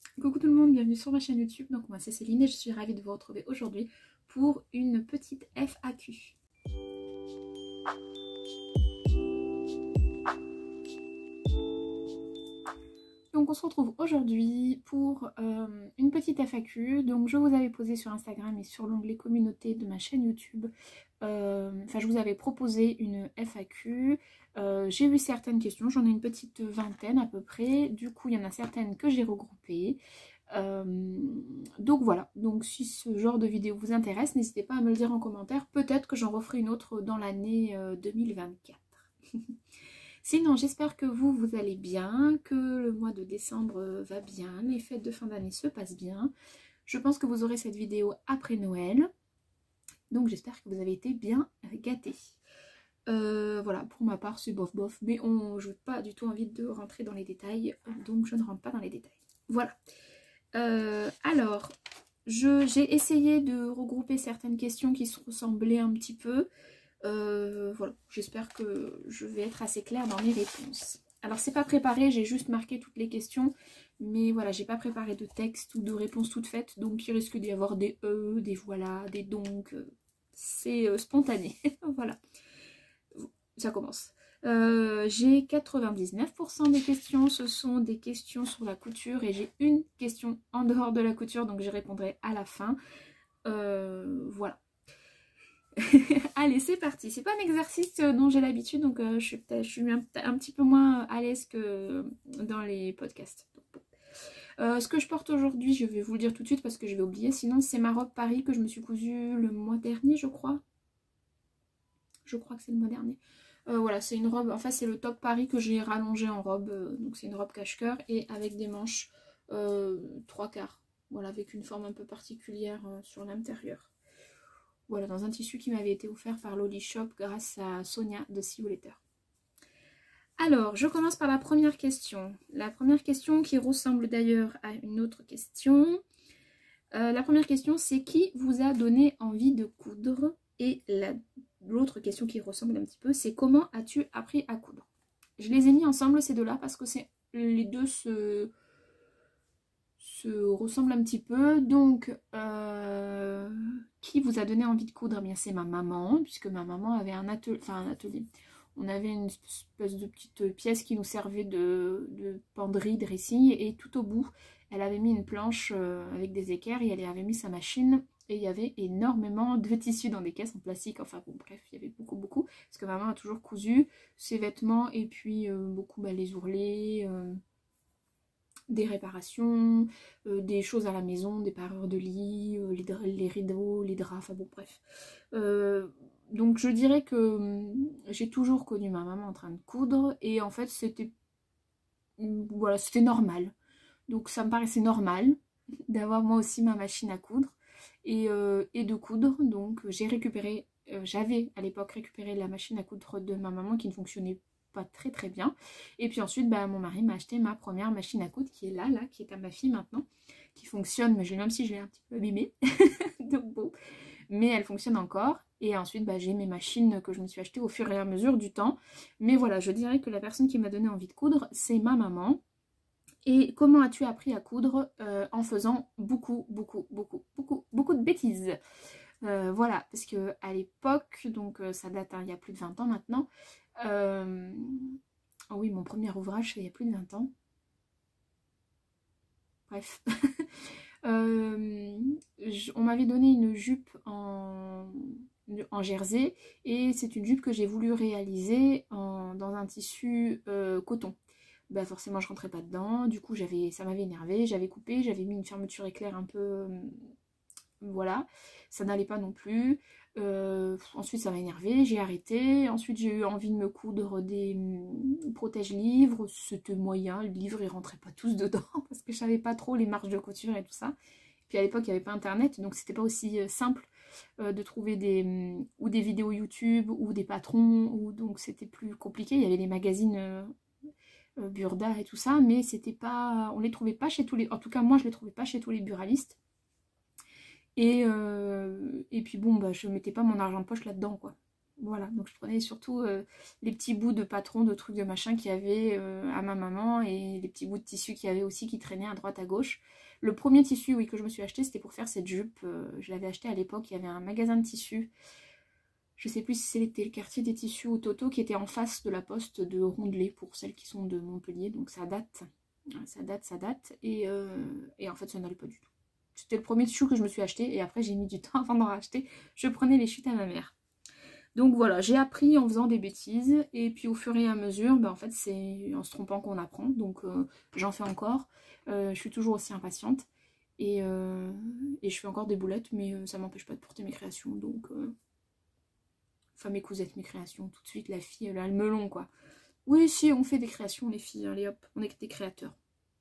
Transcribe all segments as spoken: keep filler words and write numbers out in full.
Coucou tout le monde, bienvenue sur ma chaîne YouTube. Donc moi c'est Céline et je suis ravie de vous retrouver aujourd'hui pour une petite F A Q. Donc on se retrouve aujourd'hui pour euh, une petite F A Q. Donc je vous avais posé sur Instagram et sur l'onglet communauté de ma chaîne YouTube. Euh, enfin je vous avais proposé une F A Q. Euh, j'ai eu certaines questions, j'en ai une petite vingtaine à peu près. Du coup il y en a certaines que j'ai regroupées. Euh, donc voilà, donc si ce genre de vidéo vous intéresse, n'hésitez pas à me le dire en commentaire. Peut-être que j'en referai une autre dans l'année euh, deux mille vingt-quatre. Sinon, j'espère que vous, vous allez bien, que le mois de décembre va bien, les fêtes de fin d'année se passent bien. Je pense que vous aurez cette vidéo après Noël. Donc j'espère que vous avez été bien gâtés. Euh, voilà, pour ma part, c'est bof bof, mais on, je n'ai pas du tout envie de rentrer dans les détails, donc je ne rentre pas dans les détails. Voilà. Euh, alors, j'ai essayé de regrouper certaines questions qui se ressemblaient un petit peu. Euh, voilà, j'espère que je vais être assez claire dans mes réponses. Alors c'est pas préparé, j'ai juste marqué toutes les questions, mais voilà, j'ai pas préparé de texte ou de réponse toute faite, donc il risque d'y avoir des e, des voilà, des donc, c'est euh, spontané. Voilà, ça commence. Euh, j'ai quatre-vingt-dix-neuf pour cent des questions, ce sont des questions sur la couture, et j'ai une question en dehors de la couture, donc j'y répondrai à la fin. Euh, voilà. Allez, c'est parti. C'est pas un exercice dont j'ai l'habitude, donc euh, je suis, je suis un, un petit peu moins à l'aise que dans les podcasts. Euh, ce que je porte aujourd'hui, je vais vous le dire tout de suite parce que je vais oublier. Sinon, c'est ma robe Paris que je me suis cousue le mois dernier, je crois. Je crois que c'est le mois dernier. Euh, voilà, c'est une robe, enfin c'est le top Paris que j'ai rallongé en robe. Euh, donc c'est une robe cache-cœur et avec des manches euh, trois quarts. Voilà, avec une forme un peu particulière euh, sur l'intérieur. Voilà, dans un tissu qui m'avait été offert par Loli Shop grâce à Sonia de See You Later. Alors, je commence par la première question. La première question qui ressemble d'ailleurs à une autre question. Euh, la première question, c'est qui vous a donné envie de coudre? Et l'autre question qui ressemble un petit peu, c'est comment as-tu appris à coudre? Je les ai mis ensemble ces deux-là parce que les deux se... se ressemble un petit peu. Donc euh, qui vous a donné envie de coudre? Eh bien c'est ma maman, puisque ma maman avait un atelier, enfin un atelier, on avait une espèce de petite pièce qui nous servait de, de penderie, dressing, et tout au bout elle avait mis une planche euh, avec des équerres et elle y avait mis sa machine, et il y avait énormément de tissus dans des caisses en plastique, enfin bon bref, il y avait beaucoup beaucoup, parce que maman a toujours cousu ses vêtements, et puis euh, beaucoup bah, les ourlets, euh, des réparations, euh, des choses à la maison, des parures de lit, euh, les, les rideaux, les draps, enfin bon bref. Euh, donc je dirais que hum, j'ai toujours connu ma maman en train de coudre, et en fait c'était voilà, c'était normal. Donc ça me paraissait normal d'avoir moi aussi ma machine à coudre et, euh, et de coudre. Donc j'ai récupéré, euh, j'avais à l'époque récupéré la machine à coudre de ma maman qui ne fonctionnait pas très très bien, et puis ensuite bah, mon mari m'a acheté ma première machine à coudre qui est là, là, qui est à ma fille maintenant, qui fonctionne, mais même si je l'ai un petit peu abîmée, donc bon, mais elle fonctionne encore. Et ensuite bah, j'ai mes machines que je me suis achetées au fur et à mesure du temps, mais voilà, je dirais que la personne qui m'a donné envie de coudre, c'est ma maman. Et comment as-tu appris à coudre? Euh, en faisant beaucoup, beaucoup, beaucoup, beaucoup, beaucoup de bêtises. Euh, voilà, parce que à l'époque, donc euh, ça date, hein, il y a plus de vingt ans maintenant. Euh... Oh oui, mon premier ouvrage, c'est il y a plus de vingt ans. Bref. euh, je, on m'avait donné une jupe en, en jersey, et c'est une jupe que j'ai voulu réaliser en, dans un tissu euh, coton. Bah forcément je rentrais pas dedans, du coup j'avais, ça m'avait énervé, j'avais coupé, j'avais mis une fermeture éclair un peu, euh, voilà, ça n'allait pas non plus. Euh, ensuite ça m'a énervé, j'ai arrêté. Ensuite j'ai eu envie de me coudre des hum, protège-livres, c'était moyen, le livre il rentrait pas tous dedans parce que je savais pas trop les marges de couture et tout ça. Puis à l'époque il n'y avait pas internet, donc c'était pas aussi simple euh, de trouver des hum, ou des vidéos YouTube ou des patrons, ou donc c'était plus compliqué. Il y avait des magazines euh, Burda et tout ça, mais c'était pas, on les trouvait pas chez tous les, en tout cas moi je les trouvais pas chez tous les buralistes, et, euh, et puis bon bah je mettais pas mon argent de poche là dedans quoi, Voilà, donc je prenais surtout euh, les petits bouts de patron, de trucs de machin qu'il y avait euh, à ma maman et les petits bouts de tissu qu'il y avait aussi qui traînaient à droite à gauche. Le premier tissu, oui, que je me suis acheté, c'était pour faire cette jupe. Euh, je l'avais acheté à l'époque, il y avait un magasin de tissus. Je sais plus si c'était le quartier des tissus ou Toto qui était en face de la poste de Rondelet pour celles qui sont de Montpellier. Donc ça date, ça date, ça date. Et, euh, et en fait, ça n'allait pas du tout. C'était le premier tissu que je me suis acheté et après j'ai mis du temps avant d'en racheter. Je prenais les chutes à ma mère. Donc voilà, j'ai appris en faisant des bêtises et puis au fur et à mesure, ben en fait c'est en se trompant qu'on apprend. Donc euh, j'en fais encore. Euh, je suis toujours aussi impatiente et, euh, et je fais encore des boulettes, mais euh, ça m'empêche pas de porter mes créations. Donc, euh... enfin mes cousettes, mes créations, tout de suite la fille, là, le melon quoi. Oui, si, on fait des créations les filles, allez hop, on est des créateurs.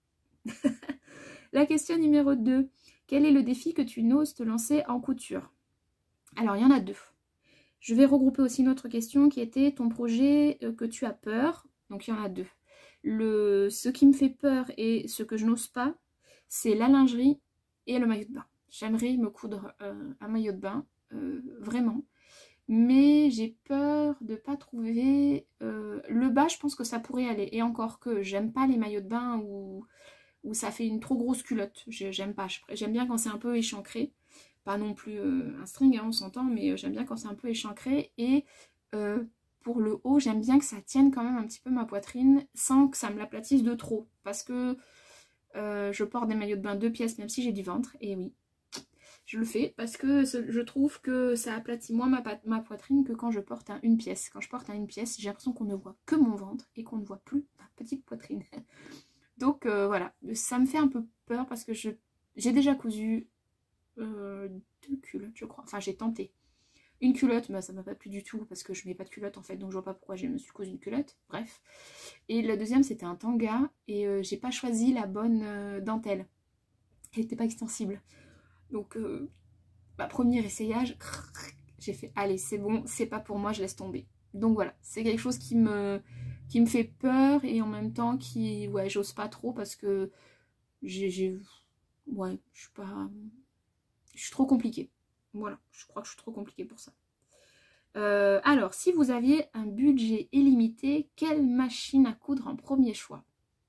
La question numéro deux. Quel est le défi que tu n'oses te lancer en couture? Alors il y en a deux. Je vais regrouper aussi une autre question qui était ton projet que tu as peur. Donc il y en a deux. Le, ce qui me fait peur et ce que je n'ose pas, c'est la lingerie et le maillot de bain. J'aimerais me coudre euh, un maillot de bain, euh, vraiment. Mais j'ai peur de ne pas trouver... Euh, le bas, je pense que ça pourrait aller. Et encore que j'aime pas les maillots de bain où, où ça fait une trop grosse culotte. J'aime pas. J'aime bien quand c'est un peu échancré. Pas non plus euh, un string, hein, on s'entend, mais euh, j'aime bien quand c'est un peu échancré. Et euh, pour le haut, j'aime bien que ça tienne quand même un petit peu ma poitrine sans que ça me l'aplatisse de trop. Parce que euh, je porte des maillots de bain deux pièces, même si j'ai du ventre. Et oui, je le fais parce que je trouve que ça aplatit moins ma, ma poitrine que quand je porte un une pièce. Quand je porte un une pièce, j'ai l'impression qu'on ne voit que mon ventre et qu'on ne voit plus ma petite poitrine. Donc euh, voilà, ça me fait un peu peur parce que je j'ai déjà cousu Euh, deux culottes je crois, enfin j'ai tenté une culotte mais ça m'a pas plu du tout parce que je mets pas de culotte en fait, donc je vois pas pourquoi je me suis cousu une culotte, bref. Et la deuxième c'était un tanga et euh, j'ai pas choisi la bonne euh, dentelle, elle était pas extensible, donc euh, bah, premier essayage j'ai fait allez c'est bon, c'est pas pour moi, je laisse tomber. Donc voilà, c'est quelque chose qui me qui me fait peur et en même temps qui ouais j'ose pas trop parce que j'ai ouais je suis pas Je suis trop compliquée. Voilà, je crois que je suis trop compliquée pour ça. Euh, alors, si vous aviez un budget illimité, quelle machine à coudre en premier choix?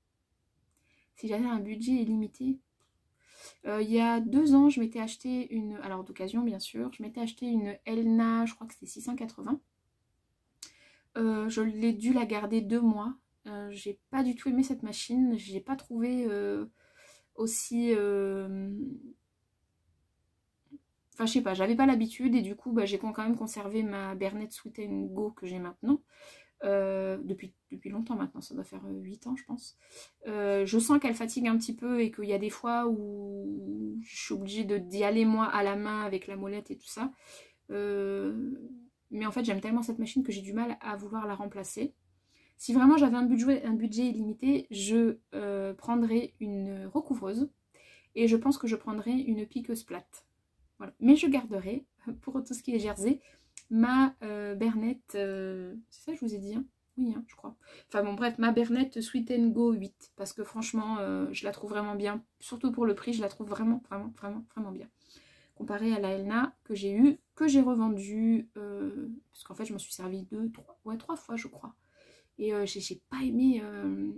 Si j'avais un budget illimité, euh, il y a deux ans, je m'étais acheté une, alors d'occasion bien sûr, je m'étais acheté une Elna, je crois que c'était six cent quatre-vingts. Euh, je l'ai dû la garder deux mois. Euh, j'ai pas du tout aimé cette machine, j'ai pas trouvé euh, aussi... Euh, Enfin, je sais pas, j'avais pas l'habitude et du coup, bah, j'ai quand même conservé ma Bernette Sweet and Go que j'ai maintenant. Euh, depuis, depuis longtemps maintenant, ça doit faire huit ans je pense. Euh, je sens qu'elle fatigue un petit peu et qu'il y a des fois où je suis obligée d'y aller moi à la main avec la molette et tout ça. Euh, mais en fait, j'aime tellement cette machine que j'ai du mal à vouloir la remplacer. Si vraiment j'avais un budget, un budget illimité, je euh, prendrais une recouvreuse et je pense que je prendrais une piqueuse plate. Voilà. Mais je garderai, pour tout ce qui est jersey, ma euh, Bernette, euh, c'est ça que je vous ai dit, hein oui, hein, je crois. Enfin bon, bref, ma Bernette Sweet and Go huit, parce que franchement, euh, je la trouve vraiment bien. Surtout pour le prix, je la trouve vraiment, vraiment, vraiment, vraiment bien. Comparée à la Elna que j'ai eue, que j'ai revendue, euh, parce qu'en fait, je m'en suis servi deux, trois, ouais, trois fois, je crois. Et euh, j'ai pas aimé... Euh...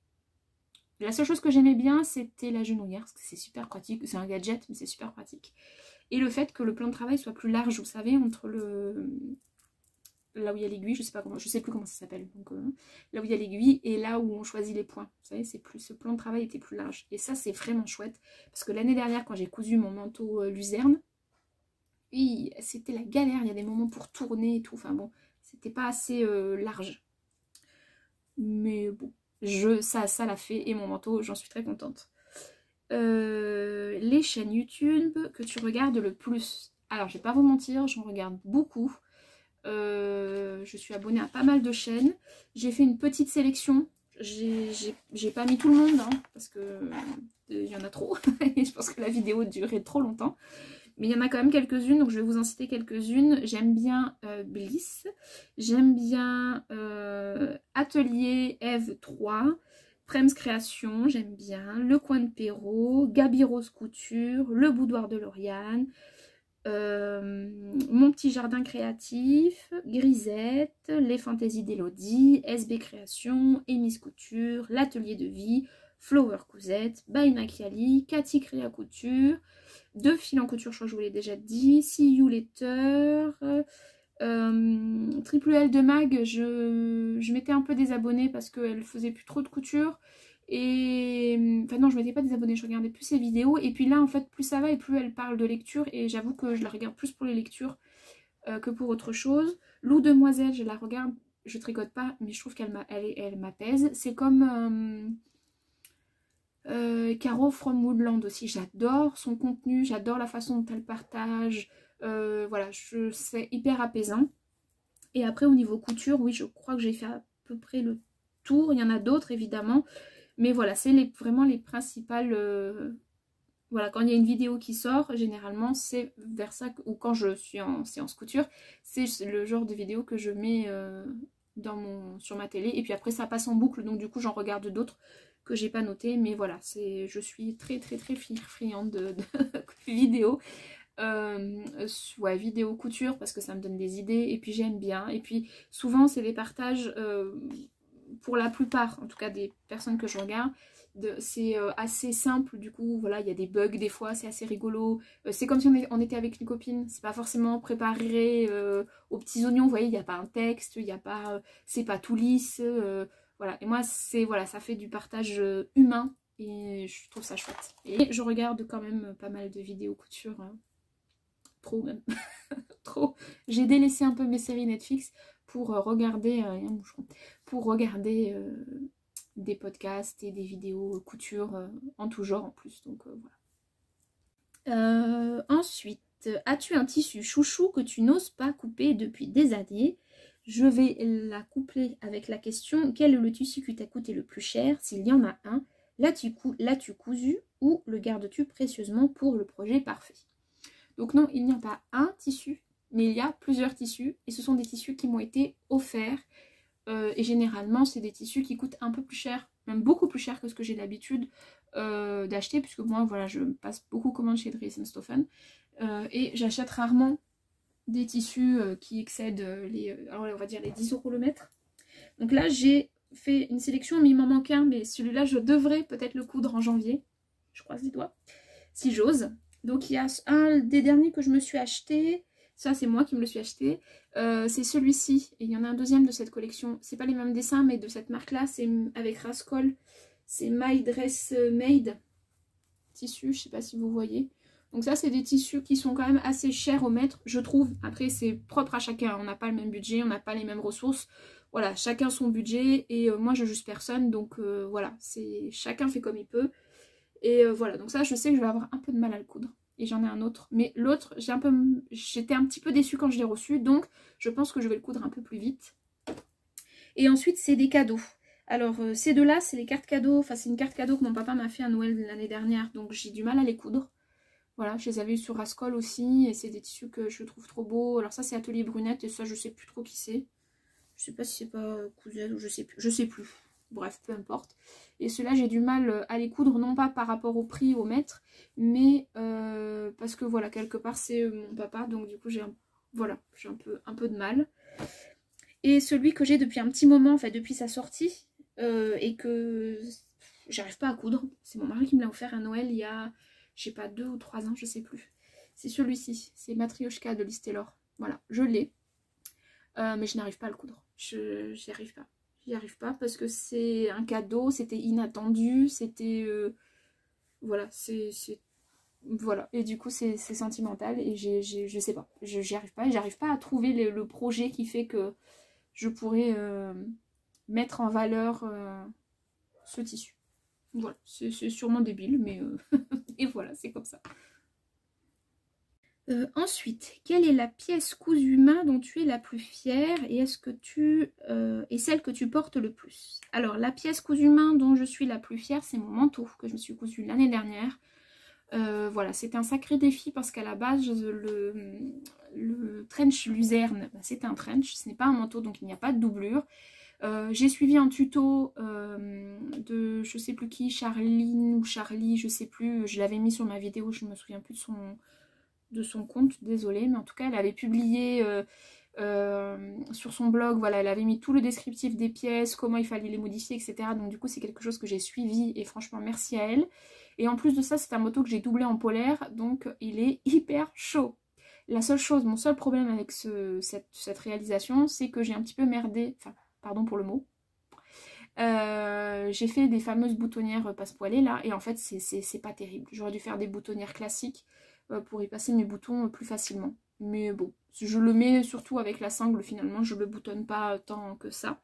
La seule chose que j'aimais bien, c'était la genouillère, parce que c'est super pratique. C'est un gadget, mais c'est super pratique. Et le fait que le plan de travail soit plus large, vous savez, entre le... là où il y a l'aiguille, je sais pas comment, je sais plus comment ça s'appelle, donc euh, là où il y a l'aiguille et là où on choisit les points. Vous savez, c'est plus, ce plan de travail était plus large. Et ça, c'est vraiment chouette. Parce que l'année dernière, quand j'ai cousu mon manteau euh, luzerne, oui, c'était la galère. Il y a des moments pour tourner et tout. Enfin bon, c'était pas assez euh, large. Mais bon, je, ça, ça l'a fait. Et mon manteau, j'en suis très contente. Euh, les chaînes YouTube que tu regardes le plus. Alors, je vais pas vous mentir, j'en regarde beaucoup. Euh, je suis abonnée à pas mal de chaînes. J'ai fait une petite sélection. J'ai pas mis tout le monde, hein, parce que euh, il y en a trop. Et je pense que la vidéo durait trop longtemps. Mais il y en a quand même quelques-unes, donc je vais vous en citer quelques-unes. J'aime bien euh, Bliss. J'aime bien euh, Atelier Eve trois. Prems Création, j'aime bien. Le Coin de Perrault. Gabi Rose Couture. Le Boudoir de Lauriane. euh, Mon petit jardin créatif, Grisette, les fantaisies d'Elodie, S B Création, Emis Couture, l'atelier de vie, Flower Cousette, By Machiali, Cathy Créa Couture, deux fils en couture, je crois que je vous l'ai déjà dit, See You Letter, euh, Triple L de Mag, je, je m'étais un peu désabonnée parce qu'elle faisait plus trop de couture. Et enfin non, je m'étais pas désabonnée, je regardais plus ses vidéos. Et puis là, en fait, plus ça va et plus elle parle de lecture. Et j'avoue que je la regarde plus pour les lectures euh, que pour autre chose. Lou Demoiselle, je la regarde, je tricote pas, mais je trouve qu'elle elle, elle m'apaise. C'est comme euh, euh, Caro from Woodland aussi, j'adore son contenu, j'adore la façon dont elle partage. Euh, voilà, c'est hyper apaisant. Et après, au niveau couture, oui, je crois que j'ai fait à peu près le tour. Il y en a d'autres, évidemment. Mais voilà, c'est les, vraiment les principales... Euh, voilà, quand il y a une vidéo qui sort, généralement, c'est vers ça, que, ou quand je suis en séance couture, c'est le genre de vidéo que je mets euh, dans mon, sur ma télé. Et puis après, ça passe en boucle, donc du coup, j'en regarde d'autres que j'ai pas notées. Mais voilà, c'est, je suis très, très, très friande de, de vidéos. Euh, ouais, vidéo couture, parce que ça me donne des idées. Et puis, j'aime bien. Et puis, souvent, c'est des partages... Euh, pour la plupart, en tout cas des personnes que je regarde, c'est euh, assez simple, du coup, voilà, il y a des bugs des fois, c'est assez rigolo. Euh, c'est comme si on, est, on était avec une copine, c'est pas forcément préparé euh, aux petits oignons, vous voyez, il n'y a pas un texte, il n'y a pas, euh, c'est pas tout lisse, euh, voilà. Et moi, c'est, voilà, ça fait du partage euh, humain, et je trouve ça chouette. Et je regarde quand même pas mal de vidéos couture, hein. Trop même, trop. J'ai délaissé un peu mes séries Netflix pour euh, regarder, euh, un bouchon, pour regarder euh, des podcasts et des vidéos couture euh, en tout genre en plus, donc euh, voilà. Euh, ensuite, as-tu un tissu chouchou que tu n'oses pas couper depuis des années? Je vais la coupler avec la question: quel est le tissu qui t'a coûté le plus cher? S'il y en a un, l'as-tu cousu ou le gardes-tu précieusement pour le projet parfait? Donc non, il n'y a pas un tissu, mais il y a plusieurs tissus. Et ce sont des tissus qui m'ont été offerts. Euh, et généralement, c'est des tissus qui coûtent un peu plus cher, même beaucoup plus cher que ce que j'ai l'habitude euh, d'acheter. Puisque moi, voilà, je passe beaucoup commande chez Dries and Stoffen. Euh, et j'achète rarement des tissus euh, qui excèdent les, alors on va dire les dix euros le mètre. Donc là, j'ai fait une sélection, mais il m'en manque un. Mais celui-là, je devrais peut-être le coudre en janvier. Je croise les doigts, si j'ose. Donc il y a un des derniers que je me suis acheté, ça c'est moi qui me le suis acheté, euh, c'est celui-ci, et il y en a un deuxième de cette collection, c'est pas les mêmes dessins mais de cette marque là, c'est avec Rascol, c'est My Dress Made, tissu, je sais pas si vous voyez. Donc ça c'est des tissus qui sont quand même assez chers au mètre, je trouve. Après c'est propre à chacun, on n'a pas le même budget, on n'a pas les mêmes ressources, voilà, chacun son budget, et euh, moi je juge personne, donc euh, voilà, c'est chacun fait comme il peut. Et euh, voilà, donc ça je sais que je vais avoir un peu de mal à le coudre. Et j'en ai un autre. Mais l'autre, j'ai un peu, j'étais un petit peu déçue quand je l'ai reçu. Donc je pense que je vais le coudre un peu plus vite. Et ensuite c'est des cadeaux. Alors euh, ces deux-là, c'est les cartes cadeaux. Enfin c'est une carte cadeau que mon papa m'a fait à Noël l'année dernière. Donc j'ai du mal à les coudre. Voilà, je les avais eu sur Rascol aussi. Et c'est des tissus que je trouve trop beaux. Alors ça c'est Atelier Brunette. Et ça je sais plus trop qui c'est. Je sais pas si c'est pas Cousette ou je sais plus. Je sais plus. Bref, peu importe. Et ceux-là, j'ai du mal à les coudre, non pas par rapport au prix, au mètre, mais euh, parce que voilà, quelque part, c'est mon papa, donc du coup, j'ai un, voilà, j'ai un peu, un peu de mal. Et celui que j'ai depuis un petit moment, en fait, depuis sa sortie, euh, et que j'arrive pas à coudre, c'est mon mari qui me l'a offert à Noël il y a, je sais pas, deux ou trois ans, je sais plus. C'est celui-ci, c'est Matryoshka de Listelor. Voilà, je l'ai, euh, mais je n'arrive pas à le coudre, je j'y arrive pas. J'y arrive pas parce que c'est un cadeau, c'était inattendu, c'était... Euh, voilà, c'est... Voilà, et du coup c'est sentimental et j'ai, je sais pas, j'y arrive pas. J'arrive pas à trouver le, le projet qui fait que je pourrais euh, mettre en valeur euh, ce tissu. Voilà, c'est sûrement débile, mais... Euh, et voilà, c'est comme ça. Euh, ensuite, quelle est la pièce cousue main dont tu es la plus fière et est-ce que tu euh, est celle que tu portes le plus? Alors la pièce cousue main dont je suis la plus fière, c'est mon manteau que je me suis cousu l'année dernière. Euh, voilà, c'était un sacré défi parce qu'à la base le, le trench luzerne, bah, c'est un trench, ce n'est pas un manteau donc il n'y a pas de doublure. Euh, j'ai suivi un tuto euh, de je sais plus qui, Charline ou Charlie, je sais plus, je l'avais mis sur ma vidéo, je me souviens plus de son... de son compte, désolée, mais en tout cas elle avait publié euh, euh, sur son blog, voilà, elle avait mis tout le descriptif des pièces, comment il fallait les modifier, et cetera. Donc du coup c'est quelque chose que j'ai suivi et franchement merci à elle. Et en plus de ça, c'est un moto que j'ai doublé en polaire, donc il est hyper chaud. La seule chose, mon seul problème avec ce, cette, cette réalisation, c'est que j'ai un petit peu merdé, enfin, pardon pour le mot, euh, j'ai fait des fameuses boutonnières passe-poilées là, et en fait c'est pas terrible. J'aurais dû faire des boutonnières classiques euh, pour y passer mes boutons plus facilement. Mais bon, je le mets surtout avec la sangle finalement, je le boutonne pas tant que ça.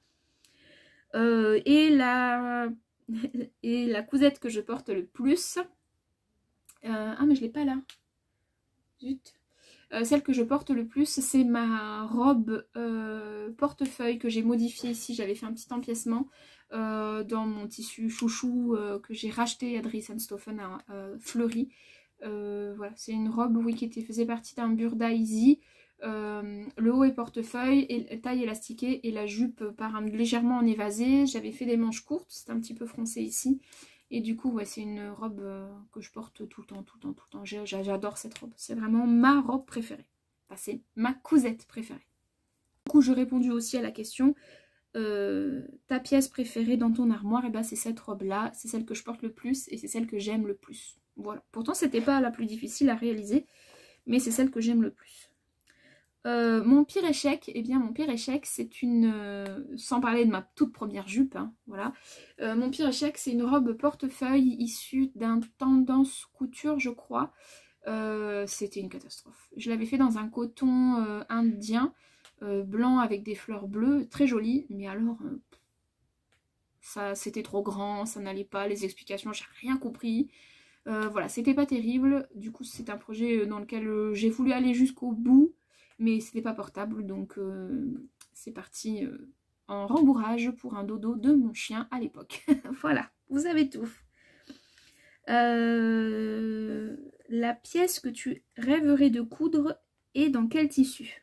Euh, et, la... et la cousette que je porte le plus... Euh... Ah mais je l'ai pas là. Zut. Euh, celle que je porte le plus, c'est ma robe euh, portefeuille que j'ai modifiée ici. J'avais fait un petit empiècement euh, dans mon tissu chouchou euh, que j'ai racheté à Dries and Stoffen à euh, Fleury. Euh, voilà, c'est une robe oui, qui était, faisait partie d'un Burda Easy. Euh, le haut est portefeuille, et, taille élastiquée et la jupe part légèrement en évasé. J'avais fait des manches courtes, c'est un petit peu froncé ici. Et du coup, ouais, c'est une robe euh, que je porte tout le temps, tout le temps, tout le temps. J'adore cette robe. C'est vraiment ma robe préférée. Enfin, c'est ma cousette préférée. Du coup, j'ai répondu aussi à la question, euh, ta pièce préférée dans ton armoire, et ben c'est cette robe-là. C'est celle que je porte le plus et c'est celle que j'aime le plus. Voilà. Pourtant, c'était pas la plus difficile à réaliser, mais c'est celle que j'aime le plus. Euh, mon pire échec, eh bien mon pire échec c'est une, euh, sans parler de ma toute première jupe, hein, voilà, euh, mon pire échec c'est une robe portefeuille issue d'un tendance couture je crois, euh, c'était une catastrophe. Je l'avais fait dans un coton euh, indien, euh, blanc avec des fleurs bleues, très joli, mais alors euh, ça c'était trop grand, ça n'allait pas, les explications j'ai rien compris. Euh, voilà, c'était pas terrible, du coup c'est un projet dans lequel euh, j'ai voulu aller jusqu'au bout, mais c'était pas portable, donc euh, c'est parti euh, en rembourrage pour un dodo de mon chien à l'époque. Voilà, vous avez tout. Euh, la pièce que tu rêverais de coudre est dans quel tissu?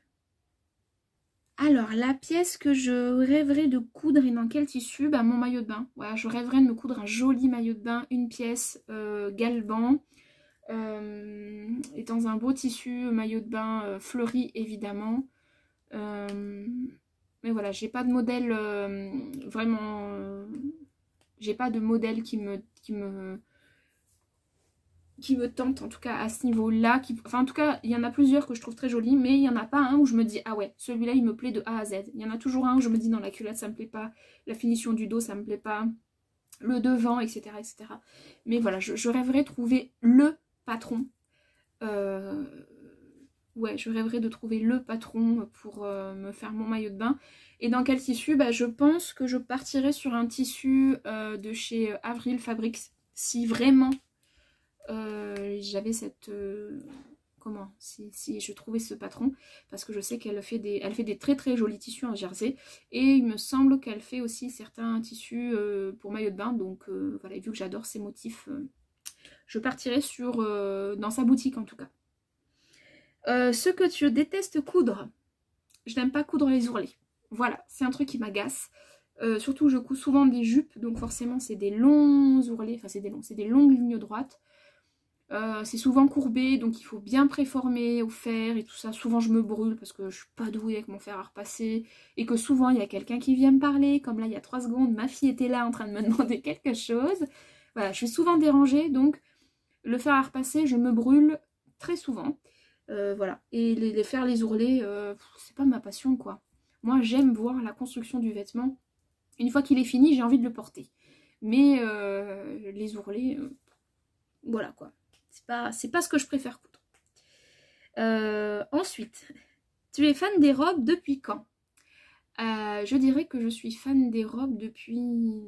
Alors, la pièce que je rêverais de coudre et dans quel tissu? Bah, mon maillot de bain. Voilà, je rêverais de me coudre un joli maillot de bain, une pièce euh, galban. Euh, et dans un beau tissu, maillot de bain euh, fleuri évidemment. Euh, mais voilà, j'ai pas de modèle euh, vraiment. Euh, j'ai pas de modèle qui me, qui me qui me tente en tout cas à ce niveau-là. Qui... Enfin en tout cas, il y en a plusieurs que je trouve très jolis, mais il n'y en a pas un où je me dis ah ouais, celui-là il me plaît de A à Z. Il y en a toujours un où je me dis dans la culotte ça me plaît pas, la finition du dos ça me plaît pas, le devant, et cetera et cetera. Mais voilà, je, je rêverais de trouver le patron. Euh, ouais, je rêverais de trouver le patron pour euh, me faire mon maillot de bain. Et dans quel tissu? Bah, je pense que je partirais sur un tissu euh, de chez Avril Fabrics. Si vraiment euh, j'avais cette... Euh, comment si, si je trouvais ce patron. Parce que je sais qu'elle fait, des, elle fait des très très jolis tissus en jersey. Et il me semble qu'elle fait aussi certains tissus euh, pour maillot de bain. Donc euh, voilà, vu que j'adore ces motifs... Euh, je partirai sur, euh, dans sa boutique en tout cas. Euh, ce que tu détestes coudre. Je n'aime pas coudre les ourlets. Voilà, c'est un truc qui m'agace. Euh, surtout je couds souvent des jupes, donc forcément c'est des longs ourlets, enfin c'est des longs, c'est des longues lignes droites. Euh, c'est souvent courbé, donc il faut bien préformer au fer et tout ça. Souvent je me brûle parce que je suis pas douée avec mon fer à repasser. Et que souvent il y a quelqu'un qui vient me parler, comme là il y a trois secondes, ma fille était là en train de me demander quelque chose. Voilà, je suis souvent dérangée, donc le fer à repasser, je me brûle très souvent. Euh, voilà. Et les, les faire les ourlets, euh, c'est pas ma passion, quoi. Moi, j'aime voir la construction du vêtement. Une fois qu'il est fini, j'ai envie de le porter. Mais euh, les ourlets, euh, voilà, quoi. C'est pas, c'est pas ce que je préfère coudre. Euh, ensuite, tu es fan des robes depuis quand? euh, Je dirais que je suis fan des robes depuis...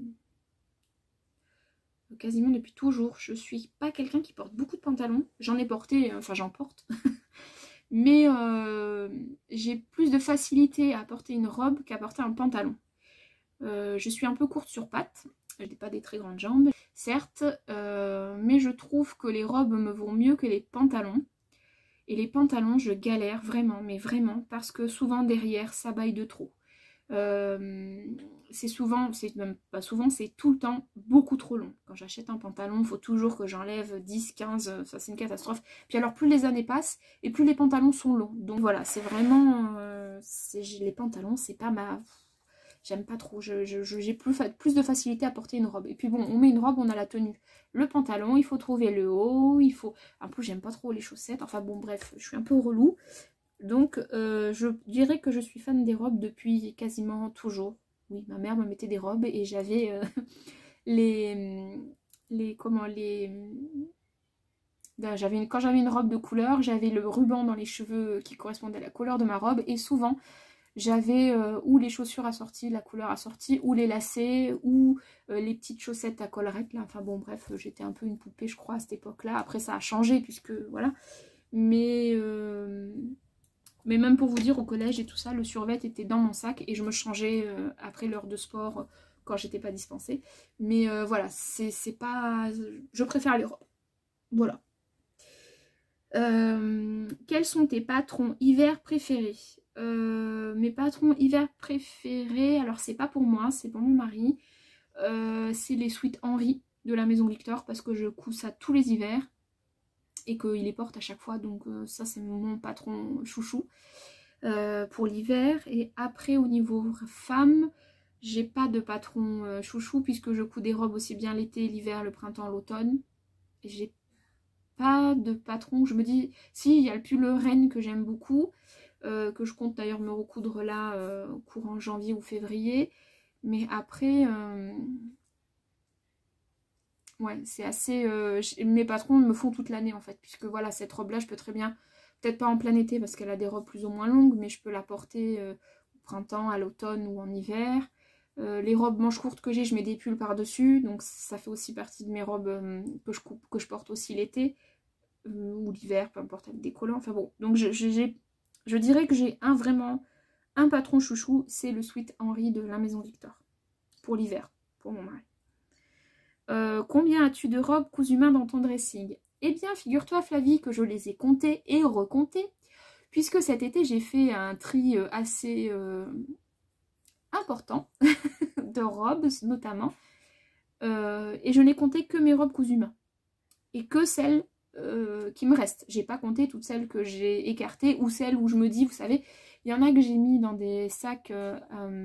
quasiment depuis toujours. Je suis pas quelqu'un qui porte beaucoup de pantalons. J'en ai porté, enfin j'en porte. Mais euh, j'ai plus de facilité à porter une robe qu'à porter un pantalon. Euh, je suis un peu courte sur pattes. Je n'ai pas des très grandes jambes, certes. Euh, mais je trouve que les robes me vont mieux que les pantalons. Et les pantalons, je galère vraiment, mais vraiment. Parce que souvent derrière, ça baille de trop. Euh, c'est souvent, c'est même pas souvent, c'est tout le temps beaucoup trop long. Quand j'achète un pantalon, il faut toujours que j'enlève dix, quinze, ça c'est une catastrophe. Puis alors plus les années passent et plus les pantalons sont longs. Donc voilà, c'est vraiment, euh, les pantalons, c'est pas ma... J'aime pas trop, j'ai je, je, plus, plus de facilité à porter une robe. Et puis bon, on met une robe, on a la tenue. Le pantalon, il faut trouver le haut, il faut... En plus, j'aime pas trop les chaussettes. Enfin bon, bref, je suis un peu relou. Donc, euh, je dirais que je suis fan des robes depuis quasiment toujours. Oui, ma mère me mettait des robes et j'avais euh, les... les... comment les... J'avais une, quand j'avais une robe de couleur, j'avais le ruban dans les cheveux qui correspondait à la couleur de ma robe. Et souvent... J'avais euh, ou les chaussures assorties, la couleur assortie, ou les lacets, ou euh, les petites chaussettes à collerette. Là. Enfin bon, bref, j'étais un peu une poupée, je crois, à cette époque-là. Après, ça a changé, puisque, voilà. Mais, euh, mais même pour vous dire, au collège et tout ça, le survêt était dans mon sac. Et je me changeais euh, après l'heure de sport, euh, quand j'étais pas dispensée. Mais euh, voilà, c'est pas... Je préfère les robes. Voilà. Euh, quels sont tes patrons hiver préférés? Euh, mes patrons hiver préférés, alors c'est pas pour moi, c'est pour mon mari. Euh, c'est les Sweet Henri de la maison Victor parce que je couds ça tous les hivers et qu'il les porte à chaque fois. Donc euh, ça c'est mon patron chouchou euh, pour l'hiver. Et après au niveau femme, j'ai pas de patron euh, chouchou puisque je couds des robes aussi bien l'été, l'hiver, le printemps, l'automne. Et j'ai pas de patron. Je me dis, si, il y a le pull Rennes que j'aime beaucoup. Euh, que je compte d'ailleurs me recoudre là euh, courant janvier ou février, mais après euh... ouais c'est assez euh... mes patrons me font toute l'année en fait, puisque voilà, cette robe là je peux très bien, peut-être pas en plein été parce qu'elle a des robes plus ou moins longues, mais je peux la porter euh, au printemps, à l'automne ou en hiver. Euh, les robes manches courtes que j'ai, je mets des pulls par dessus, donc ça fait aussi partie de mes robes euh, que, je coupe, que je porte aussi l'été euh, ou l'hiver, peu importe, avec des collants, enfin bon, donc j'ai Je dirais que j'ai un vraiment un patron chouchou, c'est le Sweet Henri de la maison Victor. Pour l'hiver, pour mon mari. Euh, combien as-tu de robes cousues main dans ton dressing? Eh bien, figure-toi Flavie que je les ai comptées et recomptées. Puisque cet été, j'ai fait un tri assez euh, important de robes, notamment. Euh, et je n'ai compté que mes robes cousues main. Et que celles Euh, qui me restent. J'ai pas compté toutes celles que j'ai écartées ou celles où je me dis, vous savez, il y en a que j'ai mis dans des sacs euh,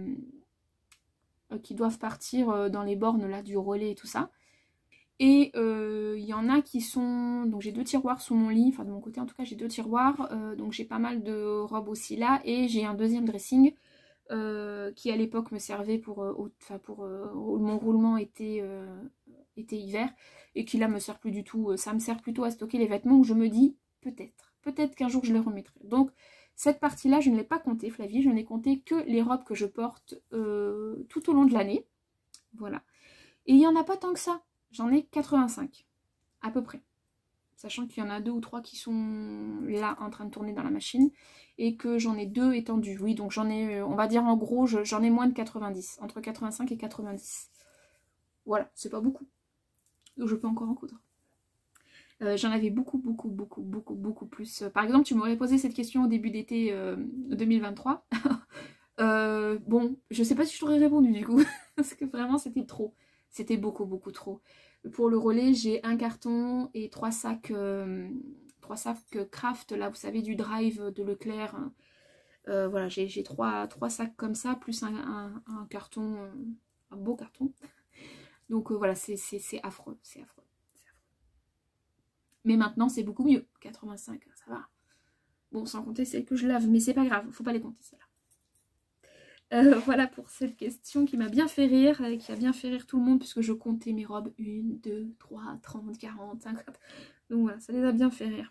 euh, qui doivent partir euh, dans les bornes là du relais et tout ça. Et euh, il y en a qui sont... Donc j'ai deux tiroirs sous mon lit, enfin de mon côté en tout cas j'ai deux tiroirs, euh, donc j'ai pas mal de robes aussi là, et j'ai un deuxième dressing euh, qui à l'époque me servait pour, euh, enfin pour euh, mon roulement été, euh, été-hiver, et qui là me sert plus du tout, ça me sert plutôt à stocker les vêtements où je me dis peut-être, peut-être qu'un jour je les remettrai. Donc cette partie-là je ne l'ai pas comptée Flavie, je n'ai compté que les robes que je porte euh, tout au long de l'année, voilà. Et il n'y en a pas tant que ça. J'en ai quatre-vingt-cinq, à peu près. Sachant qu'il y en a deux ou trois qui sont là en train de tourner dans la machine. Et que j'en ai deux étendus. Oui, donc j'en ai, on va dire en gros, j'en ai moins de quatre-vingt-dix. Entre quatre-vingt-cinq et quatre-vingt-dix. Voilà, c'est pas beaucoup. Donc je peux encore en coudre. Euh, j'en avais beaucoup, beaucoup, beaucoup, beaucoup, beaucoup plus. Par exemple, tu m'aurais posé cette question au début d'été euh, deux mille vingt-trois. euh, bon, je sais pas si je t'aurais répondu du coup. Parce que vraiment, c'était trop. C'était beaucoup, beaucoup trop. Pour le relais, j'ai un carton et trois sacs, euh, trois sacs craft, là, vous savez, du drive de Leclerc. Euh, voilà, j'ai trois, trois sacs comme ça, plus un, un, un carton, euh, un beau carton. Donc euh, voilà, c'est affreux, c'est affreux, affreux. Mais maintenant, c'est beaucoup mieux. quatre-vingt-cinq, ça va. Bon, sans compter celles que je lave, mais c'est pas grave, faut pas les compter, celles-là. Euh, voilà pour cette question qui m'a bien fait rire, euh, qui a bien fait rire tout le monde puisque je comptais mes robes un, deux, trois, trente, quarante, cinquante. Donc voilà, ça les a bien fait rire.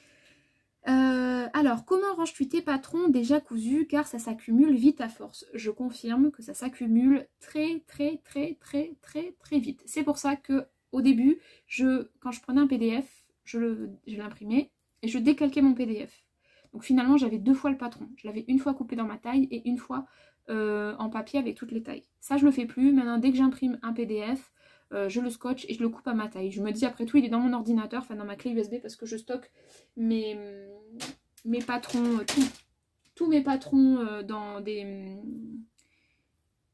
Euh, alors, comment ranges-tu tes patrons déjà cousus car ça s'accumule vite à force? Je confirme que ça s'accumule très très très très très très vite. C'est pour ça que au début, je, quand je prenais un P D F, je l'imprimais et je décalquais mon P D F. Donc finalement, j'avais deux fois le patron. Je l'avais une fois coupé dans ma taille et une fois Euh, en papier avec toutes les tailles. Ça je le fais plus. Maintenant dès que j'imprime un P D F, euh, je le scotche et je le coupe à ma taille. Je me dis après tout il est dans mon ordinateur, enfin dans ma clé U S B parce que je stocke mes, mes patrons, tous, tous mes patrons euh, dans des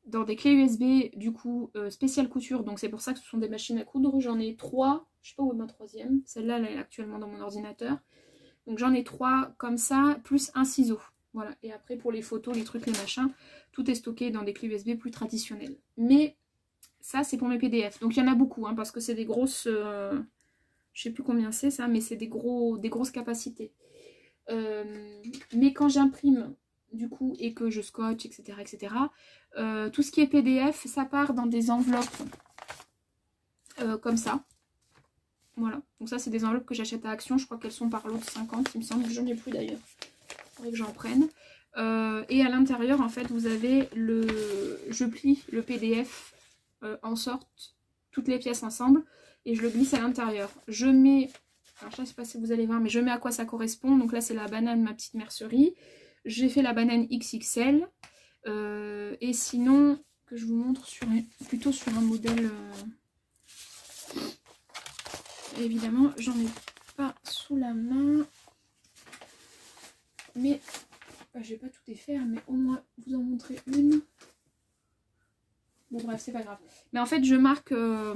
dans des clés U S B du coup euh, spéciale couture, donc c'est pour ça que ce sont des machines à coudre. J'en ai trois, je sais pas où est ma troisième, celle-là elle est actuellement dans mon ordinateur. Donc j'en ai trois comme ça, plus un ciseau. Voilà, et après pour les photos, les trucs, les machins, tout est stocké dans des clés U S B plus traditionnelles. Mais ça c'est pour mes P D F, donc il y en a beaucoup, hein, parce que c'est des grosses... Euh, je sais plus combien c'est ça, mais c'est des, gros, des grosses capacités. Euh, mais quand j'imprime du coup et que je scotche, etc, etc, euh, tout ce qui est P D F, ça part dans des enveloppes euh, comme ça. Voilà, donc ça c'est des enveloppes que j'achète à Action, je crois qu'elles sont par lot de cinquante, il me semble que j'en ai plus d'ailleurs, il faudrait que j'en prenne. Euh, et à l'intérieur en fait vous avez le, je plie le P D F euh, en sorte, toutes les pièces ensemble, et je le glisse à l'intérieur. Je mets, alors je ne sais pas si vous allez voir, mais je mets à quoi ça correspond. Donc là c'est la banane, ma petite mercerie. J'ai fait la banane X X L. Euh, et sinon, que je vous montre sur, plutôt sur un modèle... Euh, évidemment, j'en ai pas sous la main. Mais, bah, je vais pas tout défaire, mais au moins vous en montrer une. Bon bref, c'est pas grave. Mais en fait, je marque... Euh,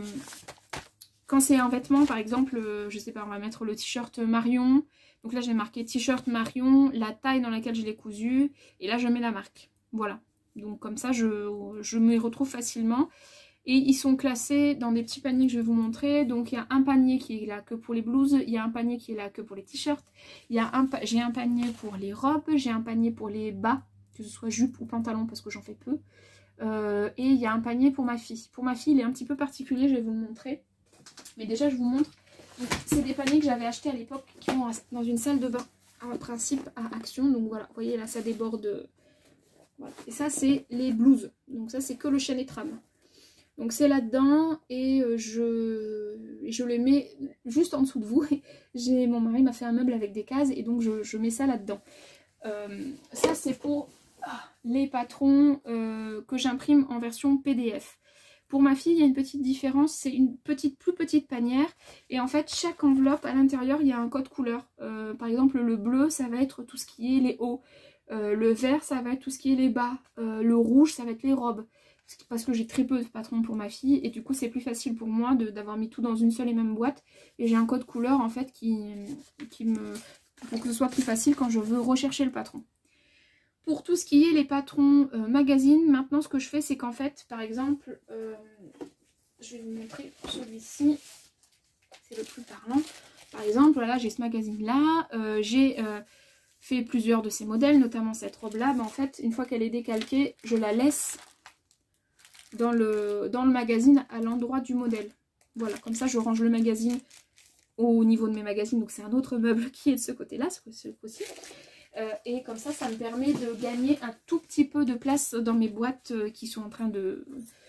quand c'est un vêtement, par exemple, euh, je sais pas, on va mettre le t-shirt Marion. Donc là, j'ai marqué t-shirt Marion, la taille dans laquelle je l'ai cousu. Et là, je mets la marque. Voilà. Donc comme ça, je, je me retrouve facilement. Et ils sont classés dans des petits paniers que je vais vous montrer. Donc il y a un panier qui est là que pour les blouses. Il y a un panier qui est là que pour les t-shirts. J'ai un, un panier pour les robes. J'ai un panier pour les bas, que ce soit jupe ou pantalon, parce que j'en fais peu. Euh, et il y a un panier pour ma fille. Pour ma fille, il est un petit peu particulier, je vais vous le montrer. Mais déjà, je vous montre. C'est des paniers que j'avais achetés à l'époque qui vont dans une salle de bain, en principe à Action. Donc voilà, vous voyez là, ça déborde. Voilà. Et ça, c'est les blouses. Donc ça, c'est que le chaîne et trame. Donc c'est là-dedans et je, je les mets juste en dessous de vous. J'ai Mon mari m'a fait un meuble avec des cases et donc je, je mets ça là-dedans. Euh, ça, c'est pour les patrons euh, que j'imprime en version P D F. Pour ma fille, il y a une petite différence, c'est une petite, plus petite panière. Et en fait, chaque enveloppe, à l'intérieur, il y a un code couleur. Euh, par exemple, le bleu, ça va être tout ce qui est les hauts. Euh, le vert, ça va être tout ce qui est les bas. Euh, le rouge, ça va être les robes. Parce que j'ai très peu de patrons pour ma fille. Et du coup, c'est plus facile pour moi d'avoir mis tout dans une seule et même boîte. Et j'ai un code couleur, en fait, qui, qui me... pour que ce soit plus facile quand je veux rechercher le patron. Pour tout ce qui est les patrons euh, magazines, maintenant ce que je fais c'est qu'en fait, par exemple, euh, je vais vous montrer celui-ci, c'est le plus parlant. Par exemple, voilà, j'ai ce magazine-là, euh, j'ai euh, fait plusieurs de ces modèles, notamment cette robe-là. Ben, en fait, une fois qu'elle est décalquée, je la laisse dans le, dans le magazine à l'endroit du modèle. Voilà, comme ça je range le magazine au niveau de mes magazines, donc c'est un autre meuble qui est de ce côté-là, ce coup-ci. Euh, et comme ça, ça me permet de gagner un tout petit peu de place dans mes boîtes euh, qui sont en train de...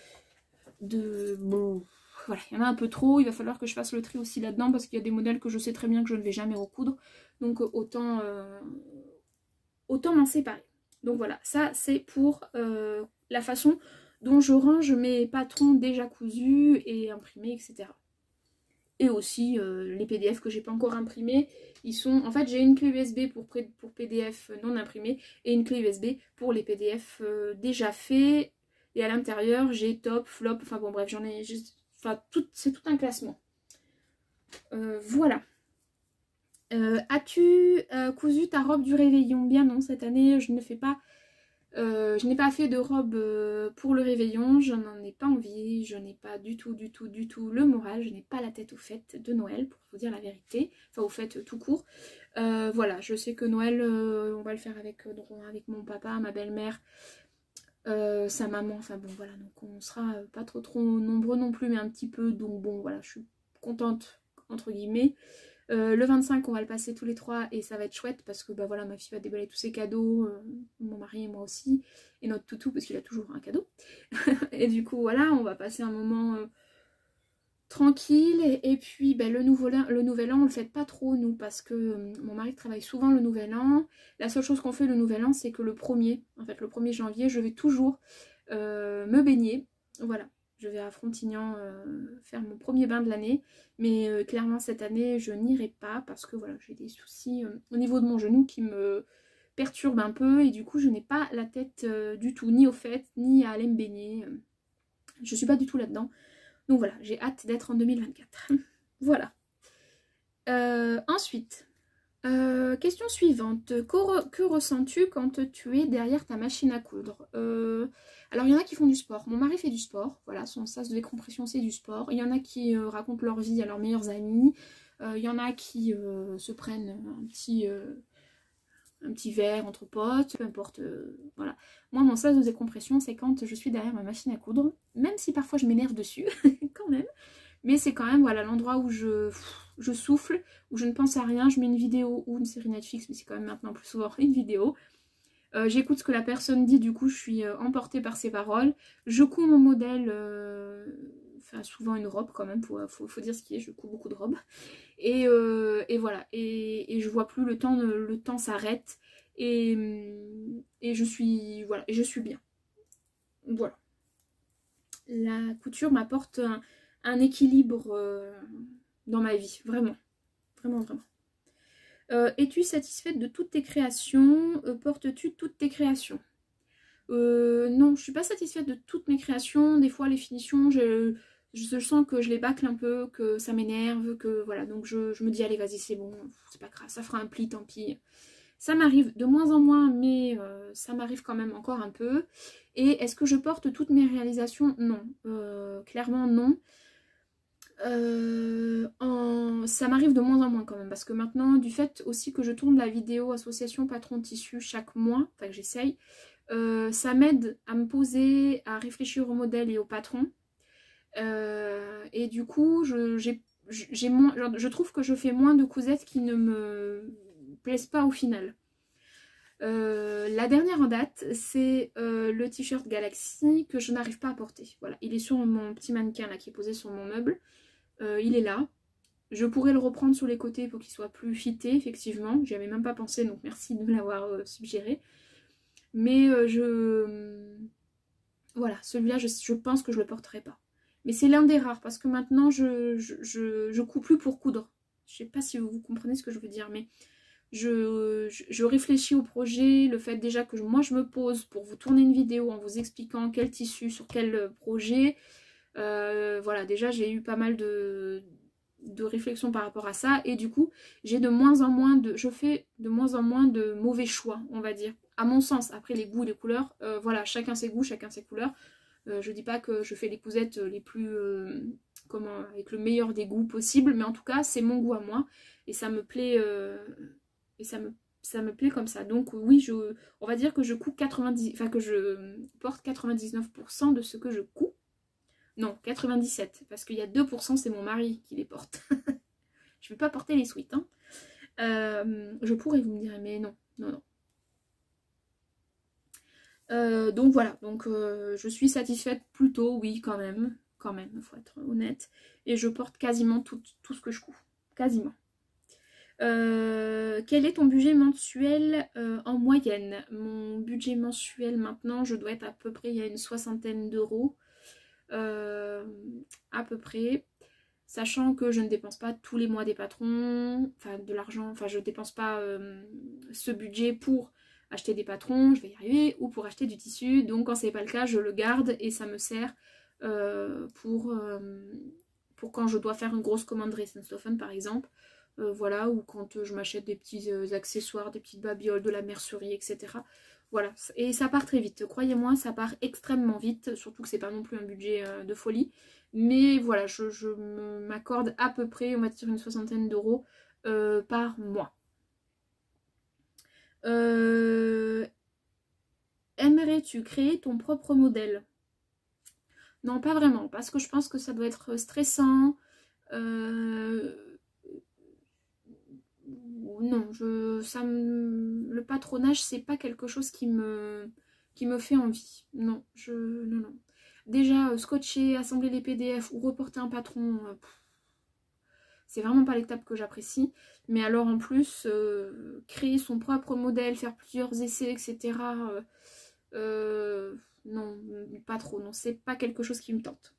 de bon, voilà, il y en a un peu trop. Il va falloir que je fasse le tri aussi là-dedans parce qu'il y a des modèles que je sais très bien que je ne vais jamais recoudre. Donc euh, autant, euh, autant m'en séparer. Donc voilà, ça c'est pour euh, la façon dont je range mes patrons déjà cousus et imprimés, et cetera. Et aussi euh, les P D F que j'ai pas encore imprimés. Ils sont, en fait j'ai une clé U S B pour, pour P D F non imprimés et une clé U S B pour les P D F euh, déjà faits. Et à l'intérieur j'ai top, flop, enfin bon bref j'en ai juste, enfin tout, c'est tout un classement. Euh, voilà. Euh, As-tu euh, cousu ta robe du réveillon? Bien non, cette année je ne fais pas, euh, je n'ai pas fait de robe euh, pour le réveillon, je n'en ai pas envie, je n'ai pas du tout, du tout, du tout le moral, je n'ai pas la tête aux fêtes de Noël pour vous dire la vérité, enfin aux fêtes tout court. Euh, voilà, je sais que Noël, euh, on va le faire avec, euh, avec mon papa, ma belle-mère, euh, sa maman, enfin bon voilà, donc on sera pas trop trop nombreux non plus, mais un petit peu, donc bon voilà, je suis contente entre guillemets. Euh, le vingt-cinq on va le passer tous les trois et ça va être chouette parce que bah voilà, ma fille va déballer tous ses cadeaux, euh, mon mari et moi aussi, et notre toutou parce qu'il a toujours un cadeau. Et du coup voilà, on va passer un moment euh, tranquille. Et, et puis bah, le, nouvel an, le nouvel an on le fait pas trop nous parce que euh, mon mari travaille souvent le nouvel an. La seule chose qu'on fait le nouvel an c'est que le premier, en fait le premier janvier je vais toujours euh, me baigner, voilà. Je vais à Frontignan euh, faire mon premier bain de l'année. Mais euh, clairement cette année je n'irai pas parce que voilà, j'ai des soucis euh, au niveau de mon genou qui me, perturbe un peu et du coup je n'ai pas la tête euh, du tout, ni au fait, ni à aller me baigner. Je suis pas du tout là-dedans. Donc voilà, j'ai hâte d'être en deux mille vingt-quatre. Voilà. Euh, ensuite, euh, question suivante. Que, que ressens-tu quand tu es derrière ta machine à coudre? euh, Alors il y en a qui font du sport. Mon mari fait du sport. Voilà, son sas de décompression c'est du sport. Il y en a qui euh, racontent leur vie à leurs meilleurs amis. Euh, il y en a qui euh, se prennent un petit... Euh, un petit verre entre potes, peu importe, euh, voilà. Moi, mon sas de décompression, c'est quand je suis derrière ma machine à coudre, même si parfois je m'énerve dessus, quand même, mais c'est quand même, voilà, l'endroit où je, je souffle, où je ne pense à rien, je mets une vidéo ou une série Netflix, mais c'est quand même maintenant plus souvent une vidéo, euh, j'écoute ce que la personne dit, du coup, je suis euh, emportée par ses paroles, je couds mon modèle... Euh... Enfin, souvent une robe quand même, il faut, faut dire ce qui est, je couds beaucoup de robes. Et, euh, et voilà, et, et je vois plus le temps, le temps s'arrête, et, et je suis, voilà, et je suis bien. Voilà. La couture m'apporte un, un équilibre euh, dans ma vie, vraiment, vraiment, vraiment. Euh, Es-tu satisfaite de toutes tes créations? euh, Portes-tu toutes tes créations? euh, Non, je suis pas satisfaite de toutes mes créations, des fois les finitions, je... Je sens que je les bâcle un peu, que ça m'énerve, que voilà, donc je, je me dis allez vas-y c'est bon, c'est pas grave, ça fera un pli, tant pis. Ça m'arrive de moins en moins, mais euh, ça m'arrive quand même encore un peu. Et est-ce que je porte toutes mes réalisations? Non, euh, clairement non. Euh, en... Ça m'arrive de moins en moins quand même, parce que maintenant, du fait aussi que je tourne la vidéo association patron tissu chaque mois, enfin que j'essaye, euh, ça m'aide à me poser, à réfléchir au modèle et au patron. Euh, et du coup, je, j'ai, j'ai moins, genre, je trouve que je fais moins de cousettes qui ne me plaisent pas au final. Euh, la dernière en date, c'est euh, le t-shirt Galaxy que je n'arrive pas à porter. Voilà, il est sur mon petit mannequin là qui est posé sur mon meuble. Euh, il est là. Je pourrais le reprendre sur les côtés pour qu'il soit plus fité, effectivement. J'y avais même pas pensé, donc merci de me l'avoir euh, suggéré. Mais euh, je... Voilà, celui-là, je, je pense que je le porterai pas. Mais c'est l'un des rares, parce que maintenant, je, je, je, je couds plus pour coudre. Je sais pas si vous comprenez ce que je veux dire, mais je, je, je réfléchis au projet, le fait déjà que moi, je me pose pour vous tourner une vidéo en vous expliquant quel tissu, sur quel projet. Euh, voilà, déjà, j'ai eu pas mal de, de réflexions par rapport à ça, et du coup, j'ai de moins en moins de... Je fais de moins en moins de mauvais choix, on va dire. À mon sens, après les goûts et les couleurs, euh, voilà, chacun ses goûts, chacun ses couleurs. Euh, je dis pas que je fais les cousettes les plus, euh, comment, avec le meilleur des goûts possible, mais en tout cas c'est mon goût à moi et ça me plaît, euh, et ça me, ça me plaît comme ça. Donc oui, je, on va dire que je couds quatre-vingt-dix, enfin que je porte quatre-vingt-dix-neuf pour cent de ce que je couds. Non, quatre-vingt-dix-sept, parce qu'il y a deux pour cent c'est mon mari qui les porte. Je vais pas porter les sweats, hein. Euh, je pourrais, vous me direz, mais non, non, non. Euh, donc voilà, donc euh, je suis satisfaite plutôt, oui quand même, quand même, il faut être honnête. Et je porte quasiment tout, tout ce que je couds, quasiment. Euh, quel est ton budget mensuel euh, en moyenne? Mon budget mensuel maintenant, je dois être à peu près, il y a une soixantaine d'euros, euh, à peu près. Sachant que je ne dépense pas tous les mois des patrons, enfin de l'argent, enfin je ne dépense pas euh, ce budget pour acheter des patrons, je vais y arriver, ou pour acheter du tissu. Donc quand c'est pas le cas, je le garde et ça me sert euh, pour, euh, pour quand je dois faire une grosse commande Dressenstoffen par exemple. Euh, voilà, ou quand euh, je m'achète des petits euh, accessoires, des petites babioles, de la mercerie, et cetera. Voilà, et ça part très vite, croyez-moi, ça part extrêmement vite, surtout que c'est pas non plus un budget euh, de folie. Mais voilà, je, je m'accorde à peu près, on va dire, une soixantaine d'euros euh, par mois. Euh, Aimerais-tu créer ton propre modèle? Non, pas vraiment, parce que je pense que ça doit être stressant. Euh, non, je, ça me, le patronage, c'est pas quelque chose qui me, qui me fait envie. Non, je, non, non. Déjà, euh, scotcher, assembler les P D F ou reporter un patron, euh, c'est vraiment pas l'étape que j'apprécie. Mais alors en plus, euh, créer son propre modèle, faire plusieurs essais, et cetera. Euh, euh, non, pas trop. Non, c'est pas quelque chose qui me tente.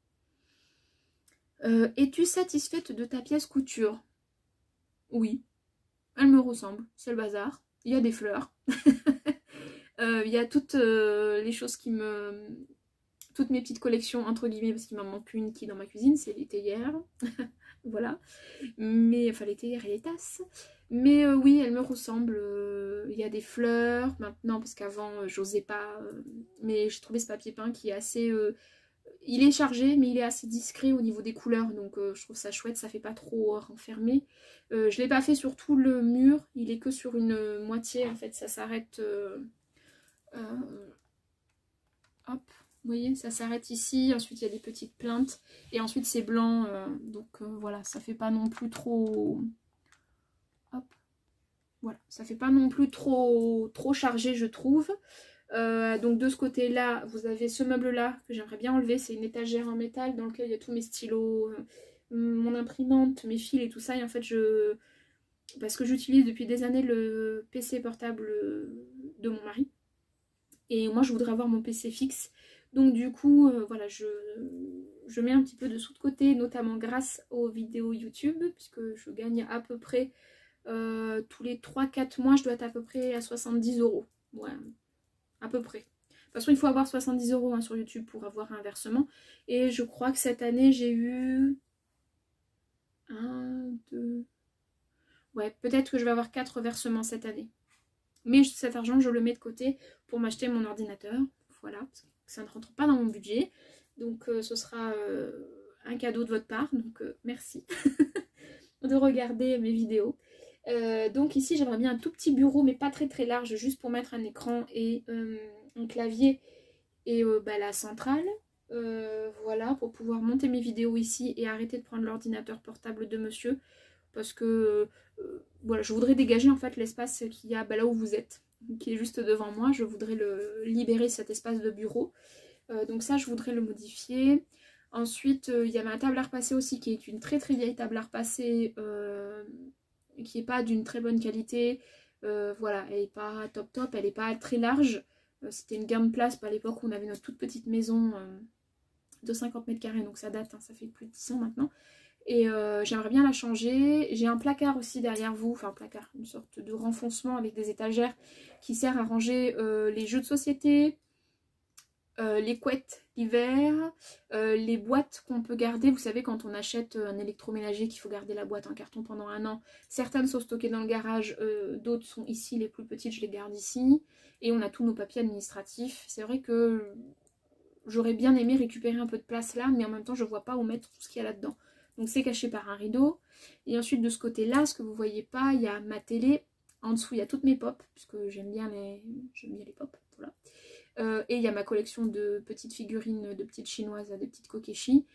Euh, Es-tu satisfaite de ta pièce couture? Oui. Elle me ressemble, c'est le bazar. il y a des fleurs. euh, il y a toutes euh, les choses qui me... Toutes mes petites collections, entre guillemets, parce qu'il m'en manque une qui est dans ma cuisine, c'est les théières. Voilà. Mais, enfin les théières et les tasses. Mais euh, oui, elles me ressemblent. Euh, il y a des fleurs maintenant, parce qu'avant, euh, j'osais pas. Euh, mais j'ai trouvé ce papier peint qui est assez... Euh, il est chargé, mais il est assez discret au niveau des couleurs. Donc euh, je trouve ça chouette, ça fait pas trop renfermé. Euh, je l'ai pas fait sur tout le mur. Il est que sur une euh, moitié, en fait. Ça s'arrête... Euh, euh, hop. Vous voyez, ça s'arrête ici, ensuite il y a des petites plaintes, et ensuite c'est blanc, euh, donc euh, voilà, ça fait pas non plus trop... Hop, voilà, ça fait pas non plus trop, trop chargé, je trouve. Euh, donc de ce côté-là, vous avez ce meuble-là, que j'aimerais bien enlever, c'est une étagère en métal dans lequel il y a tous mes stylos, euh, mon imprimante, mes fils et tout ça, et en fait je... Parce que j'utilise depuis des années le P C portable de mon mari, et moi je voudrais avoir mon P C fixe. Donc du coup, euh, voilà, je, je mets un petit peu de sous de côté, notamment grâce aux vidéos YouTube, puisque je gagne à peu près euh, tous les trois quatre mois, je dois être à peu près à soixante-dix euros. Ouais, à peu près. De toute façon, il faut avoir soixante-dix euros hein, sur YouTube pour avoir un versement. Et je crois que cette année, j'ai eu... un, deux... Ouais, peut-être que je vais avoir quatre versements cette année. Mais cet argent, je le mets de côté pour m'acheter mon ordinateur. Voilà, parce que ça ne rentre pas dans mon budget. Donc euh, ce sera euh, un cadeau de votre part. Donc euh, merci de regarder mes vidéos. Euh, donc ici j'aimerais bien un tout petit bureau, mais pas très très large, juste pour mettre un écran et euh, un clavier et euh, bah, la centrale. Euh, voilà, pour pouvoir monter mes vidéos ici et arrêter de prendre l'ordinateur portable de monsieur. Parce que euh, voilà, je voudrais dégager en fait l'espace qu'il y a bah, là où vous êtes, qui est juste devant moi. Je voudrais le, libérer cet espace de bureau. Euh, donc ça, je voudrais le modifier. Ensuite, euh, il y a ma table à repasser aussi, qui est une très très vieille table à repasser, euh, qui n'est pas d'une très bonne qualité. Euh, voilà, elle n'est pas top top, elle n'est pas très large. Euh, C'était une gamme place à l'époque où on avait notre toute petite maison euh, de cinquante mètres carrés, donc ça date, hein, ça fait plus de dix ans maintenant. Et euh, j'aimerais bien la changer. J'ai un placard aussi derrière vous, enfin un placard, une sorte de renfoncement avec des étagères qui sert à ranger euh, les jeux de société, euh, les couettes l'hiver, euh, les boîtes qu'on peut garder. Vous savez, quand on achète un électroménager qu'il faut garder la boîte en carton pendant un an, certaines sont stockées dans le garage, euh, d'autres sont ici, les plus petites je les garde ici. Et on a tous nos papiers administratifs. C'est vrai que j'aurais bien aimé récupérer un peu de place là, mais en même temps je vois pas où mettre tout ce qu'il y a là-dedans. Donc c'est caché par un rideau. Et ensuite de ce côté-là, ce que vous ne voyez pas, il y a ma télé. En dessous, il y a toutes mes pop, puisque j'aime bien les j'aime bien les pop. Voilà. Euh, et il y a ma collection de petites figurines, de petites chinoises, de petites kokeshi.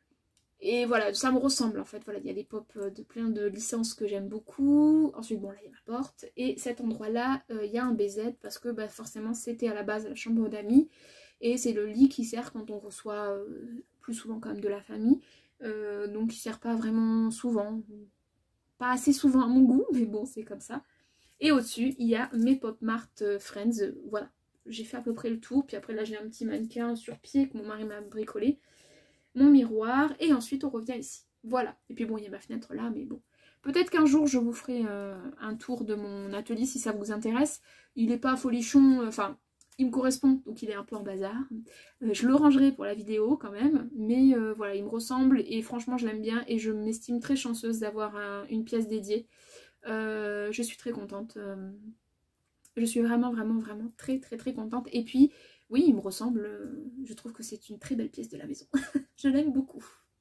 Et voilà, ça me ressemble en fait. Voilà, il y a des pop de plein de licences que j'aime beaucoup. Ensuite, bon là, il y a ma porte. Et cet endroit-là, euh, il y a un B Z, parce que bah, forcément, c'était à la base la chambre d'amis. Et c'est le lit qui sert quand on reçoit euh, plus souvent quand même de la famille. Euh, donc il sert pas vraiment souvent, pas assez souvent à mon goût, mais bon c'est comme ça. Et au-dessus il y a mes Pop Mart Friends, euh, voilà, j'ai fait à peu près le tour. Puis après là j'ai un petit mannequin sur pied que mon mari m'a bricolé, mon miroir, et ensuite on revient ici, voilà. Et puis bon il y a ma fenêtre là, mais bon, peut-être qu'un jour je vous ferai euh, un tour de mon atelier si ça vous intéresse. Il est pas folichon, enfin... Euh, il me correspond, donc il est un peu en bazar. Euh, je le rangerai pour la vidéo quand même, mais euh, voilà, il me ressemble et franchement je l'aime bien et je m'estime très chanceuse d'avoir un, une pièce dédiée. Euh, je suis très contente. Euh, je suis vraiment, vraiment, vraiment très, très, très contente. Et puis, oui, il me ressemble. Je trouve que c'est une très belle pièce de la maison. Je l'aime beaucoup.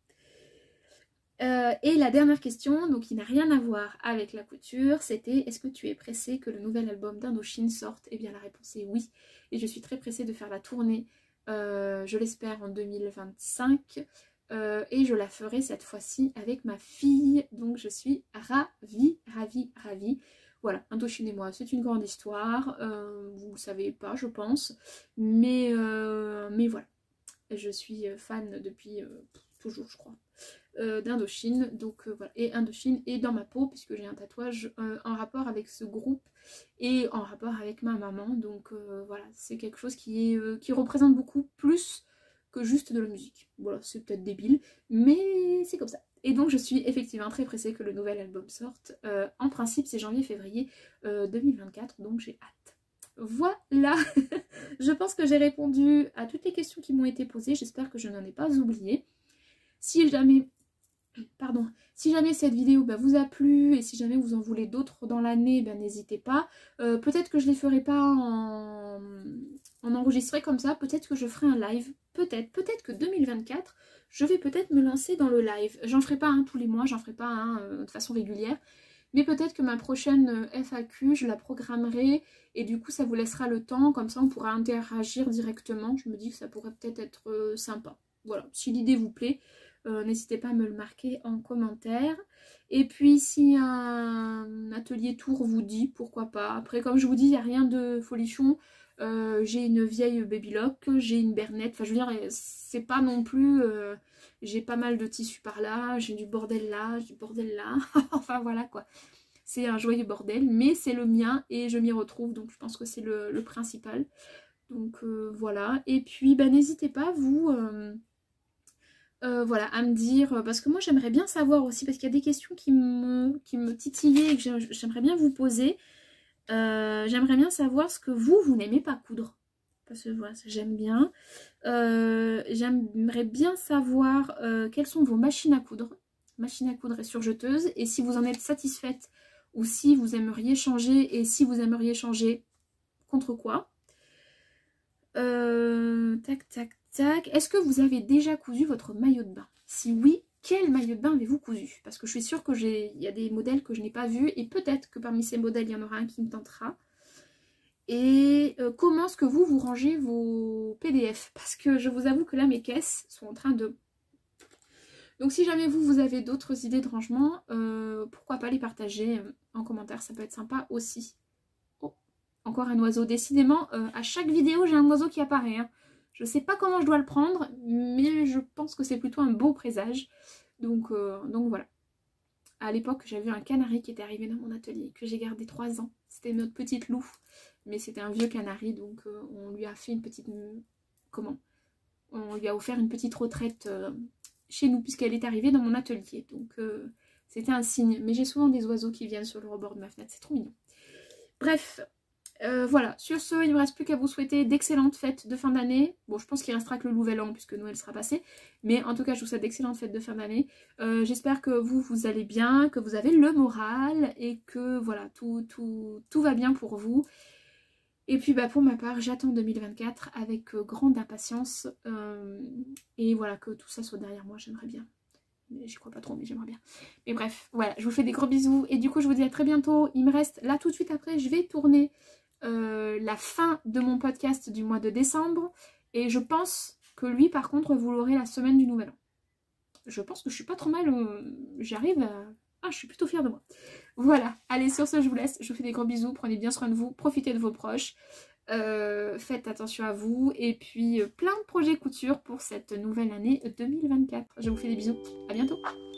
Euh, et la dernière question, donc qui n'a rien à voir avec la couture, c'était: est-ce que tu es pressée que le nouvel album d'Indochine sorte? Eh bien la réponse est oui, et je suis très pressée de faire la tournée, euh, je l'espère en deux mille vingt-cinq, euh, et je la ferai cette fois-ci avec ma fille, donc je suis ravie, ravie, ravie. Voilà, Indochine et moi, c'est une grande histoire, euh, vous ne le savez pas je pense, mais, euh, mais voilà, je suis fan depuis euh, toujours je crois. Euh, d'Indochine, donc euh, voilà, et Indochine est dans ma peau puisque j'ai un tatouage euh, en rapport avec ce groupe et en rapport avec ma maman, donc euh, voilà, c'est quelque chose qui, est, euh, qui représente beaucoup plus que juste de la musique. Voilà, c'est peut-être débile, mais c'est comme ça. Et donc je suis effectivement très pressée que le nouvel album sorte. Euh, en principe c'est janvier-février euh, deux mille vingt-quatre, donc j'ai hâte. Voilà. Je pense que j'ai répondu à toutes les questions qui m'ont été posées. J'espère que je n'en ai pas oublié. Si jamais... Pardon, si jamais cette vidéo bah, vous a plu et si jamais vous en voulez d'autres dans l'année, bah, n'hésitez pas. Euh, peut-être que je ne les ferai pas en, en enregistré comme ça, peut-être que je ferai un live, peut-être, peut-être que deux mille vingt-quatre, je vais peut-être me lancer dans le live. J'en ferai pas un tous les mois, j'en ferai pas un euh, de façon régulière, mais peut-être que ma prochaine F A Q, je la programmerai et du coup ça vous laissera le temps, comme ça on pourra interagir directement. Je me dis que ça pourrait peut-être être, être euh, sympa. Voilà, si l'idée vous plaît. Euh, n'hésitez pas à me le marquer en commentaire. Et puis si un atelier tour vous dit, pourquoi pas. Après comme je vous dis, il n'y a rien de folichon. Euh, j'ai une vieille Babylock, j'ai une Bernette. Enfin je veux dire, c'est pas non plus... Euh, j'ai pas mal de tissus par là, j'ai du bordel là, j'ai du bordel là. Enfin voilà quoi. C'est un joyeux bordel, mais c'est le mien et je m'y retrouve. Donc je pense que c'est le, le principal. Donc euh, voilà. Et puis bah, n'hésitez pas vous... Euh, Euh, voilà, à me dire, parce que moi j'aimerais bien savoir aussi, parce qu'il y a des questions qui me, qui me titillaient et que j'aimerais bien vous poser. Euh, j'aimerais bien savoir ce que vous, vous n'aimez pas coudre. Parce que voilà, j'aime bien. Euh, j'aimerais bien savoir euh, quelles sont vos machines à coudre. Machines à coudre et surjeteuses. Et si vous en êtes satisfaite ou si vous aimeriez changer et si vous aimeriez changer, contre quoi. Euh, tac, tac, tac. Est-ce que vous avez déjà cousu votre maillot de bain? Si oui, quel maillot de bain avez-vous cousu? Parce que je suis sûre que j'ai, il y a des modèles que je n'ai pas vus et peut-être que parmi ces modèles, il y en aura un qui me tentera. Et euh, comment est-ce que vous, vous rangez vos P D F? Parce que je vous avoue que là, mes caisses sont en train de... Donc si jamais vous, vous avez d'autres idées de rangement, euh, pourquoi pas les partager en commentaire, ça peut être sympa aussi. Encore un oiseau. Décidément, euh, à chaque vidéo, j'ai un oiseau qui apparaît. Hein. Je sais pas comment je dois le prendre, mais je pense que c'est plutôt un beau présage. Donc, euh, donc voilà. À l'époque, j'avais un canari qui était arrivé dans mon atelier, que j'ai gardé trois ans. C'était notre petite louve, mais c'était un vieux canari, donc euh, on lui a fait une petite... Comment On lui a offert une petite retraite euh, chez nous, puisqu'elle est arrivée dans mon atelier. Donc euh, c'était un signe. Mais j'ai souvent des oiseaux qui viennent sur le rebord de ma fenêtre, c'est trop mignon. Bref... Euh, voilà, sur ce, il ne me reste plus qu'à vous souhaiter d'excellentes fêtes de fin d'année. Bon, je pense qu'il restera que le nouvel an puisque Noël sera passé. Mais en tout cas, je vous souhaite d'excellentes fêtes de fin d'année. Euh, J'espère que vous, vous allez bien, que vous avez le moral et que voilà, tout, tout, tout va bien pour vous. Et puis bah, pour ma part, j'attends deux mille vingt-quatre avec euh, grande impatience. Euh, et voilà, que tout ça soit derrière moi, j'aimerais bien. Mais j'y crois pas trop, mais j'aimerais bien. Mais bref, voilà, je vous fais des gros bisous. Et du coup, je vous dis à très bientôt. Il me reste, là tout de suite après, je vais tourner... Euh, la fin de mon podcast du mois de décembre et je pense que lui par contre vous l'aurez la semaine du nouvel an. Je pense que je suis pas trop mal, euh, j'arrive à... Ah, je suis plutôt fière de moi. Voilà, allez sur ce je vous laisse, je vous fais des gros bisous, prenez bien soin de vous, profitez de vos proches, euh, faites attention à vous et puis euh, plein de projets couture pour cette nouvelle année deux mille vingt-quatre. Je vous fais des bisous, à bientôt.